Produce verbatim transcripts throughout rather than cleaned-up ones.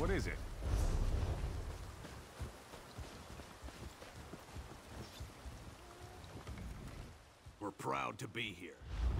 What is it? We're proud to be here.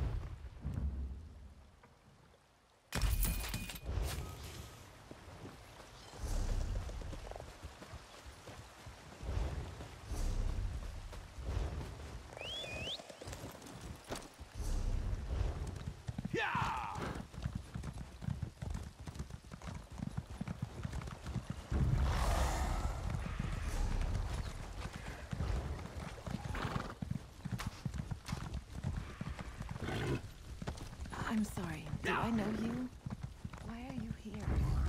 I'm sorry. Do I know you? Why are you here?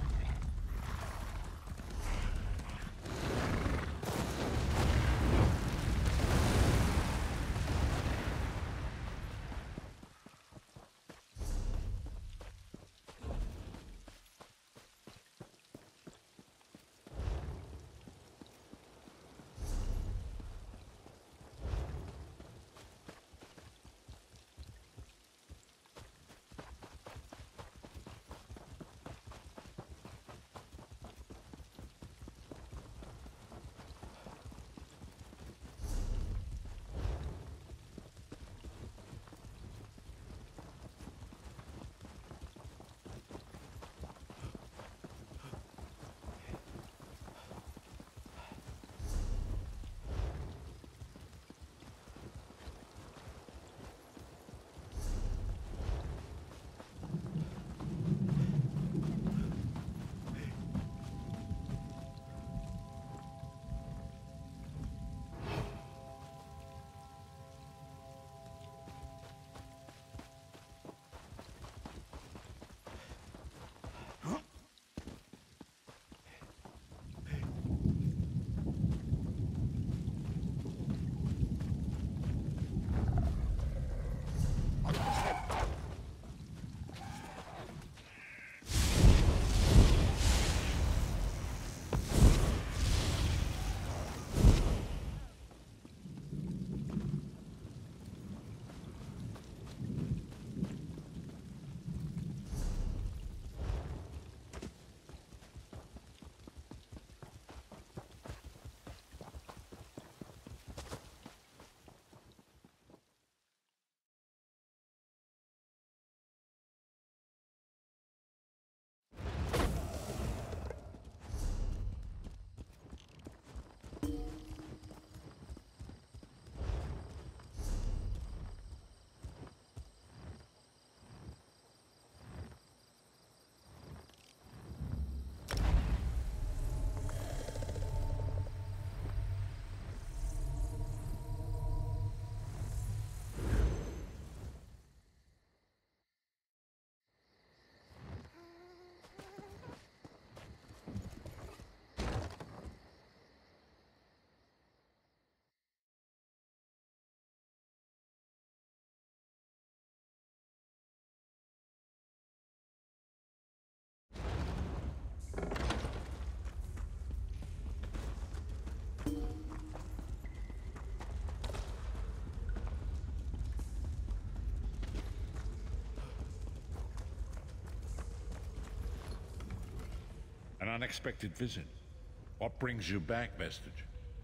An unexpected visit. What brings you back, Vestige?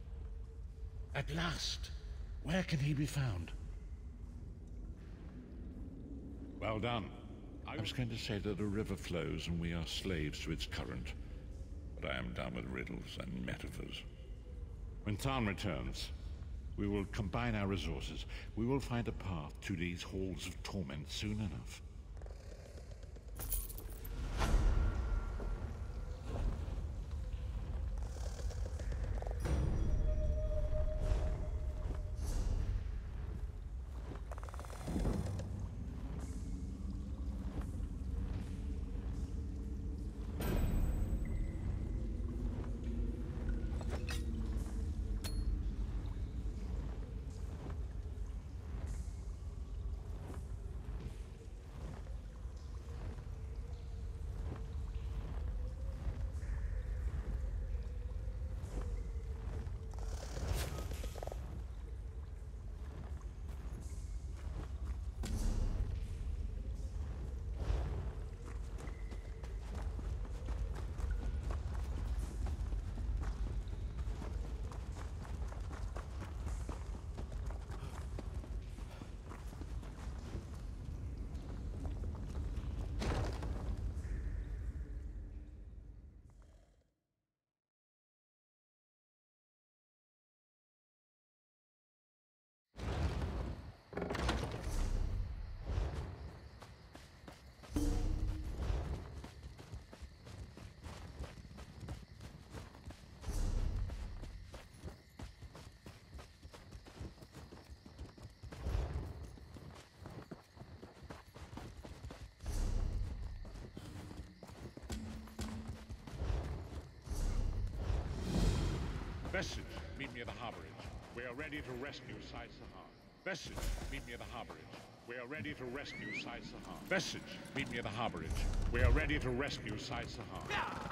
At last! Where can he be found? Well done. I was going to say that a river flows and we are slaves to its current, but I am done with riddles and metaphors. When Tarn returns, we will combine our resources. We will find a path to these halls of torment soon enough. Message, meet me at the harborage. We are ready to rescue Side Sahar. Message, meet me at the harborage. We are ready to rescue Side Sahar. Message, meet me at the harborage. We are ready to rescue Side Sahar.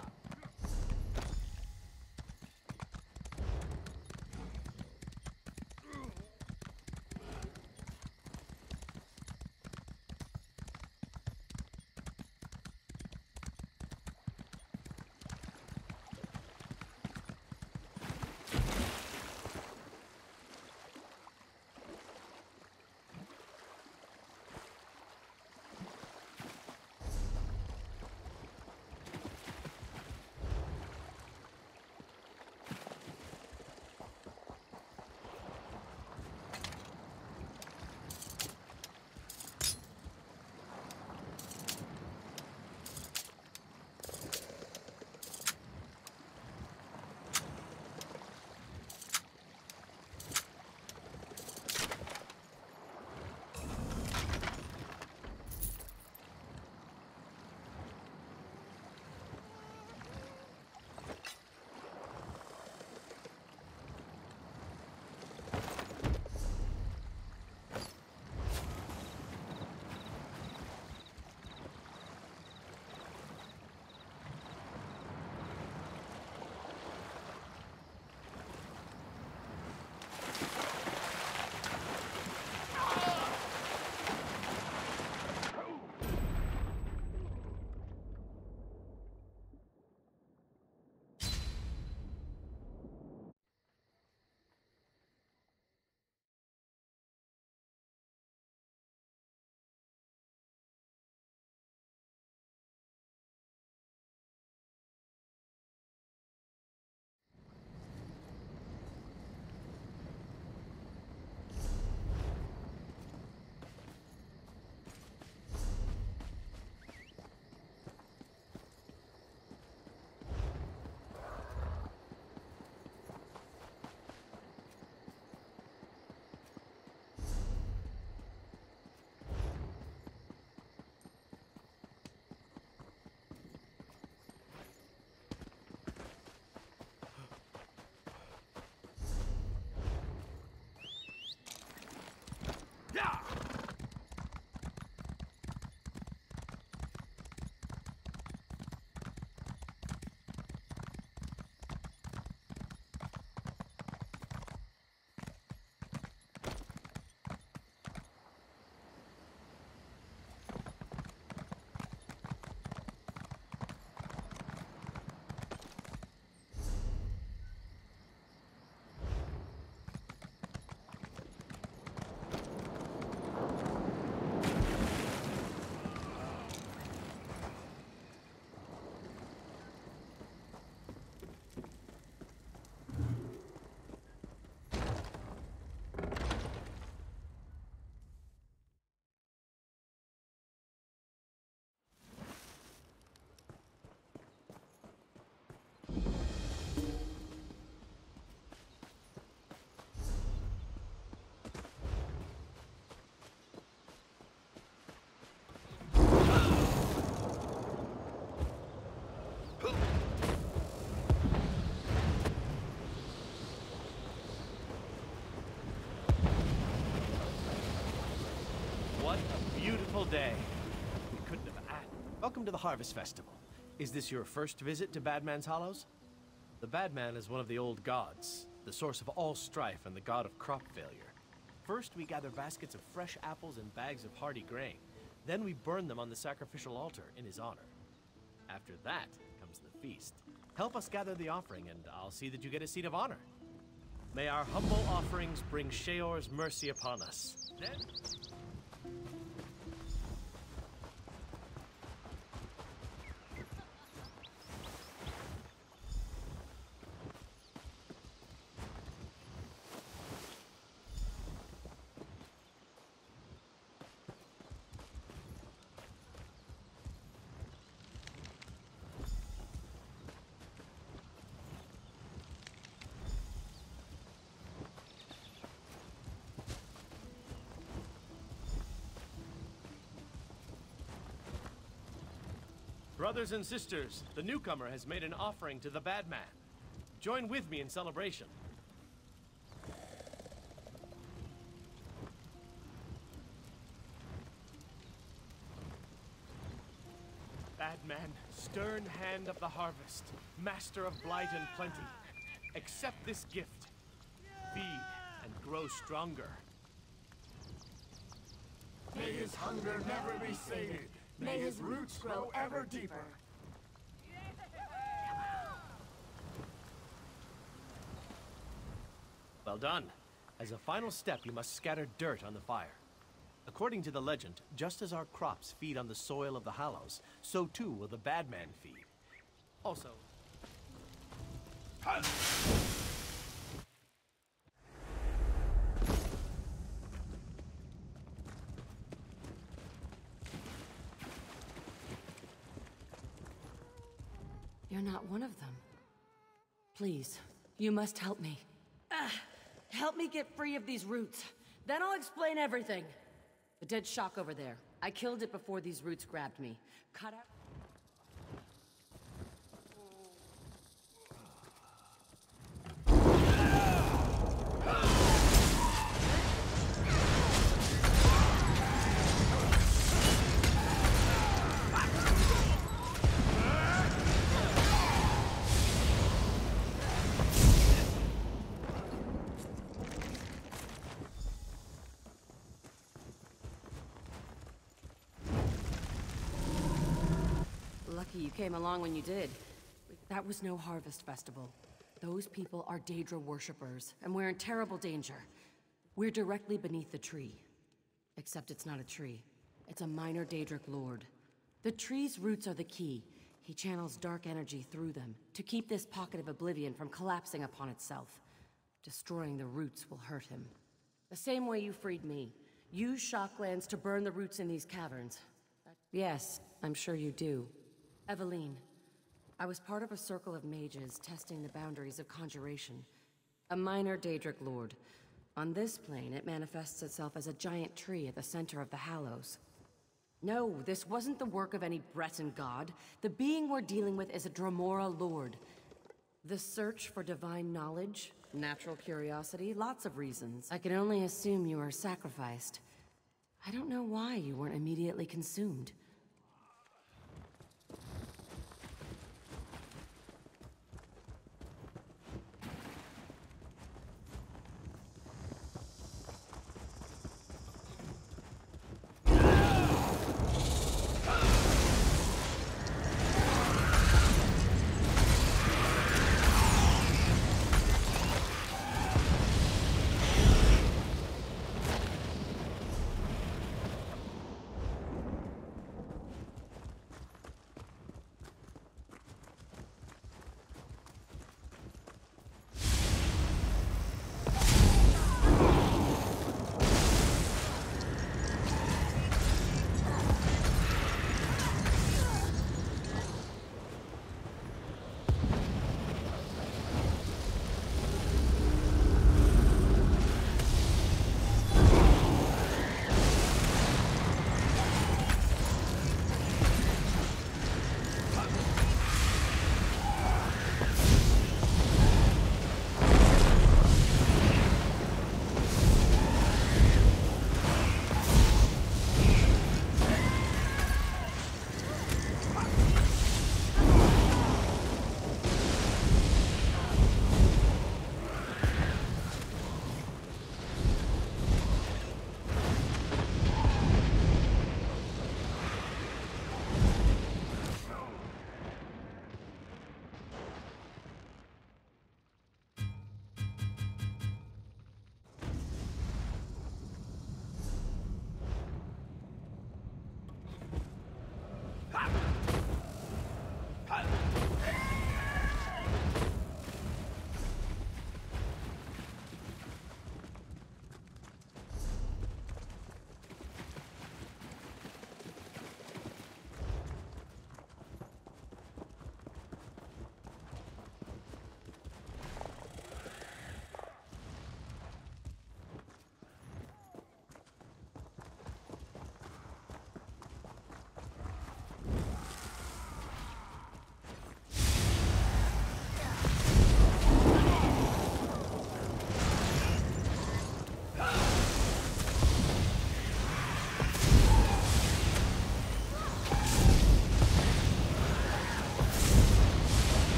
Beautiful day. We couldn't have asked. Welcome to the Harvest Festival. Is this your first visit to Badman's Hollows? The Badman is one of the old gods, the source of all strife and the god of crop failure. First, we gather baskets of fresh apples and bags of hardy grain. Then we burn them on the sacrificial altar in his honor. After that comes the feast. Help us gather the offering, and I'll see that you get a seat of honor. May our humble offerings bring Sheor's mercy upon us. Then... Brothers and sisters, the newcomer has made an offering to the Badman. Join with me in celebration. Badman, stern hand of the harvest, master of blight and plenty, accept this gift. Feed and grow stronger. May his hunger never be sated. May his roots grow ever deeper. Well done. As a final step, you must scatter dirt on the fire. According to the legend, just as our crops feed on the soil of the Hallows, so too will the Badman feed. Also... You're not one of them. Please, you must help me. Ah, help me get free of these roots. Then I'll explain everything. The dead shock over there. I killed it before these roots grabbed me. Cut out... Lucky you came along when you did. That was no harvest festival. Those people are Daedra worshippers, and we're in terrible danger. We're directly beneath the tree. Except it's not a tree. It's a minor Daedric lord. The tree's roots are the key. He channels dark energy through them to keep this pocket of oblivion from collapsing upon itself. Destroying the roots will hurt him. The same way you freed me. Use shocklands to burn the roots in these caverns. Yes, I'm sure you do. Eveline, I was part of a circle of mages testing the boundaries of conjuration. A minor Daedric lord. On this plane, it manifests itself as a giant tree at the center of the Hallows. No, this wasn't the work of any Breton god. The being we're dealing with is a Dromora lord. The search for divine knowledge, natural curiosity, lots of reasons. I can only assume you were sacrificed. I don't know why you weren't immediately consumed.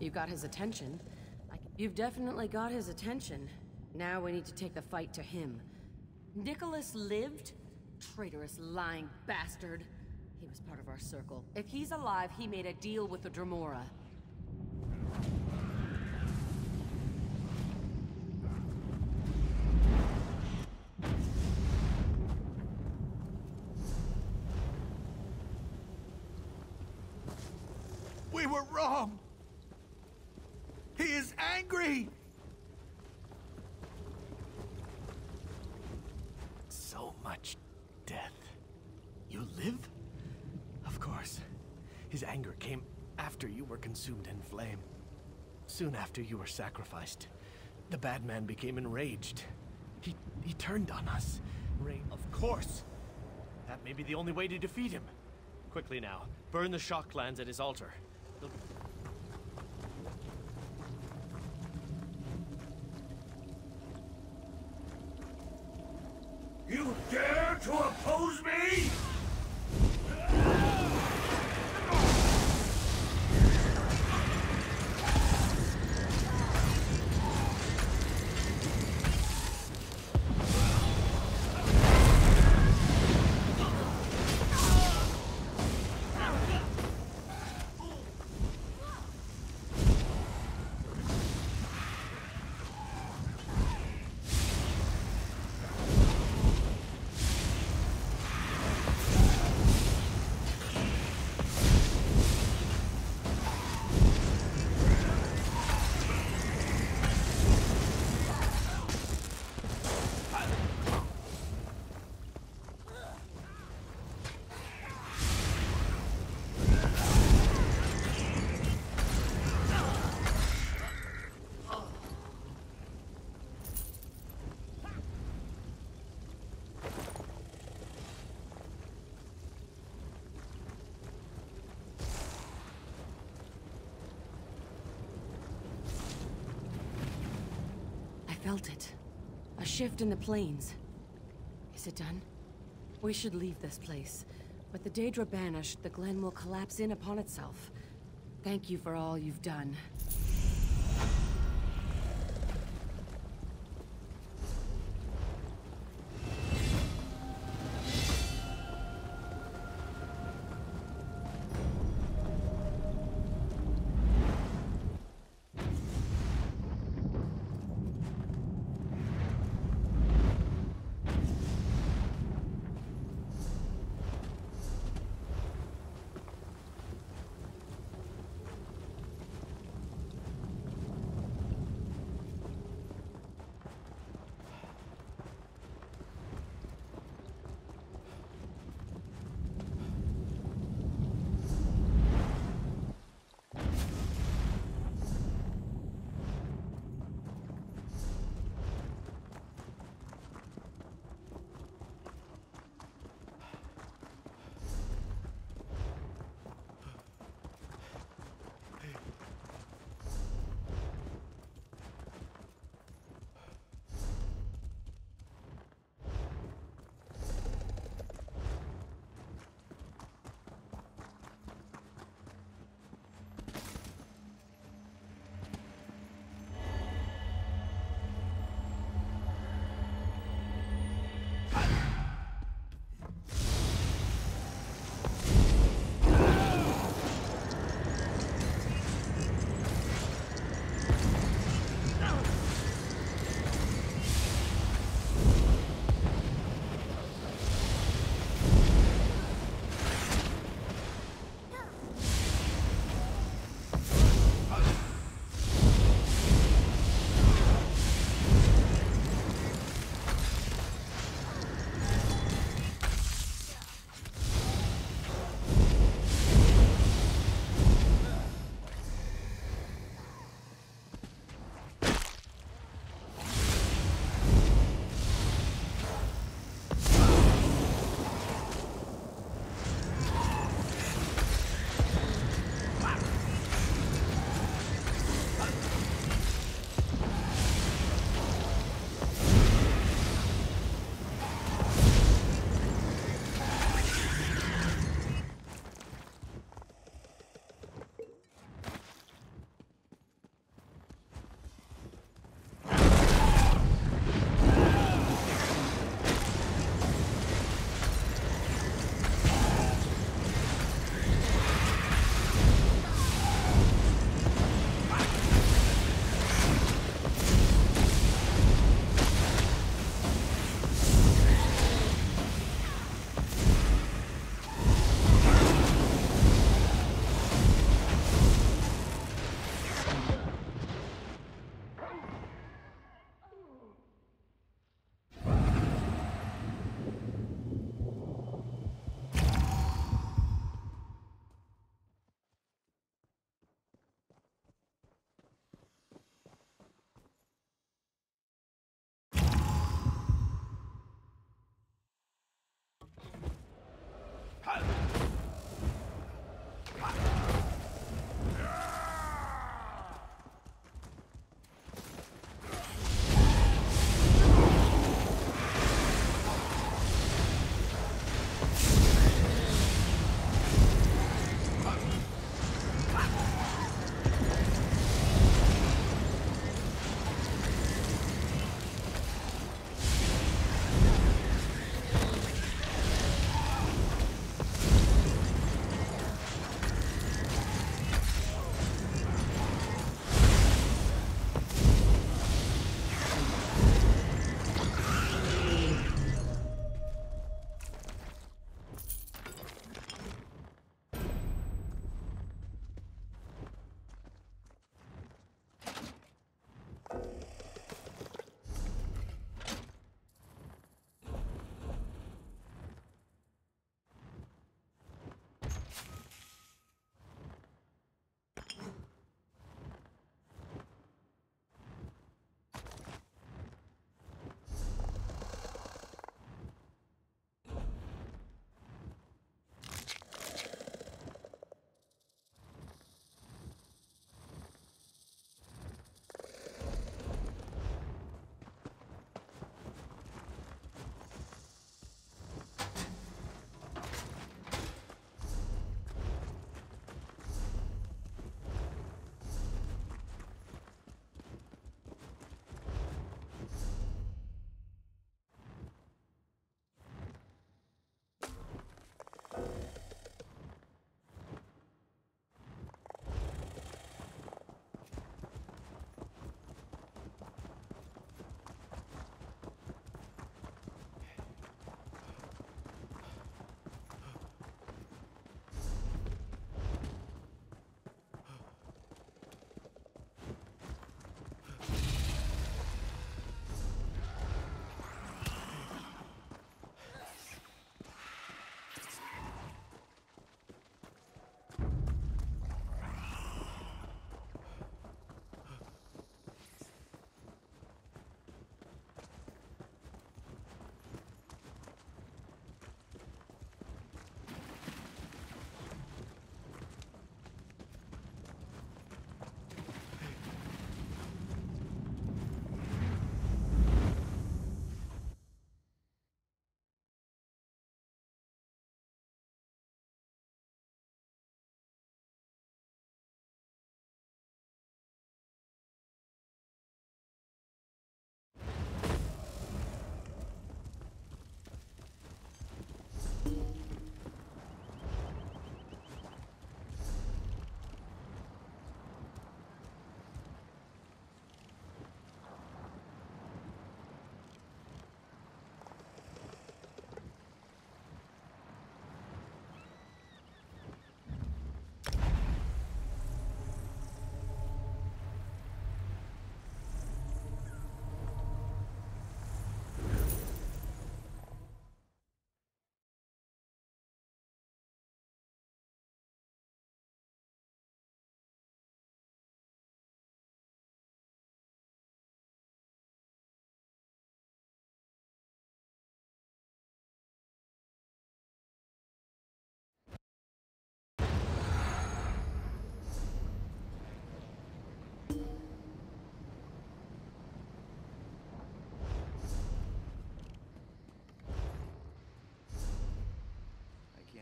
You got his attention. I... You've definitely got his attention. Now we need to take the fight to him. Nicholas lived? Traitorous, lying bastard. He was part of our circle. If he's alive, he made a deal with the Dremora. We were wrong! He is angry! So much death. You live? Of course. His anger came after you were consumed in flame. Soon after you were sacrificed, the bad man became enraged. He, he turned on us. Rain, of course. That may be the only way to defeat him. Quickly now, burn the shock glands at his altar. They'll... You dare to oppose me? Felt it. A shift in the planes. Is it done? We should leave this place. With the Daedra banished, the Glen will collapse in upon itself. Thank you for all you've done.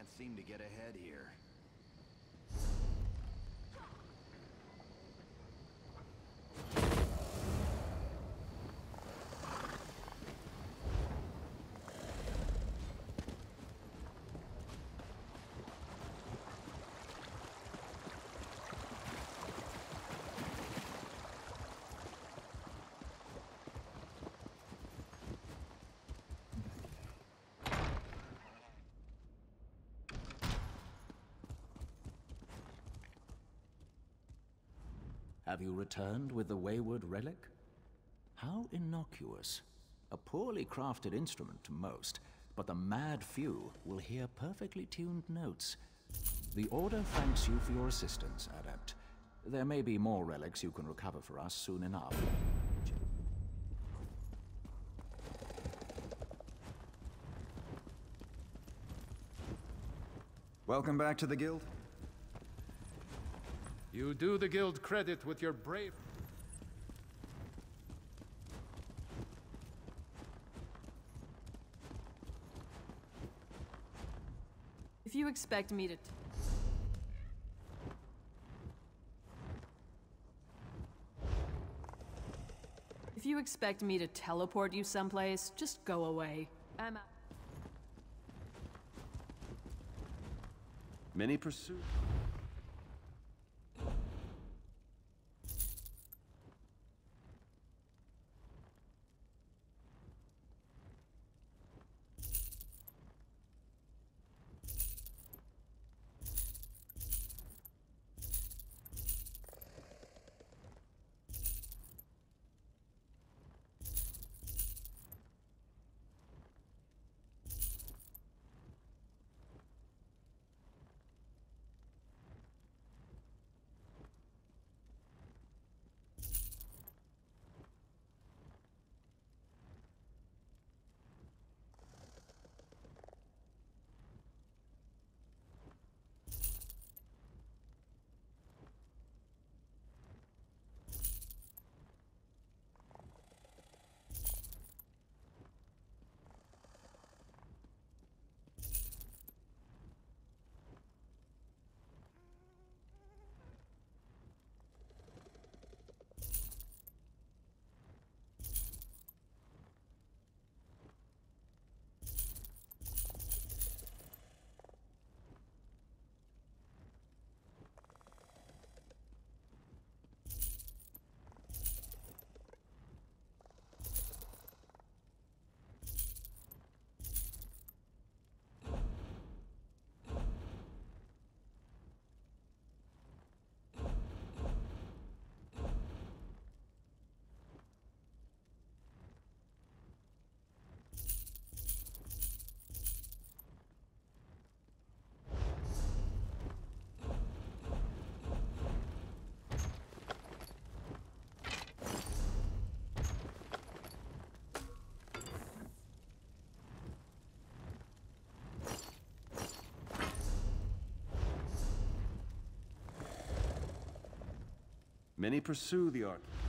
seem to get ahead here. Have you returned with the wayward relic? How innocuous. A poorly crafted instrument to most, but the mad few will hear perfectly tuned notes. The Order thanks you for your assistance, Adept. There may be more relics you can recover for us soon enough. Welcome back to the guild. You do the guild credit with your brave... If you expect me to... If you expect me to teleport you someplace, just go away. I'm out. Many pursuit. Many pursue the arc.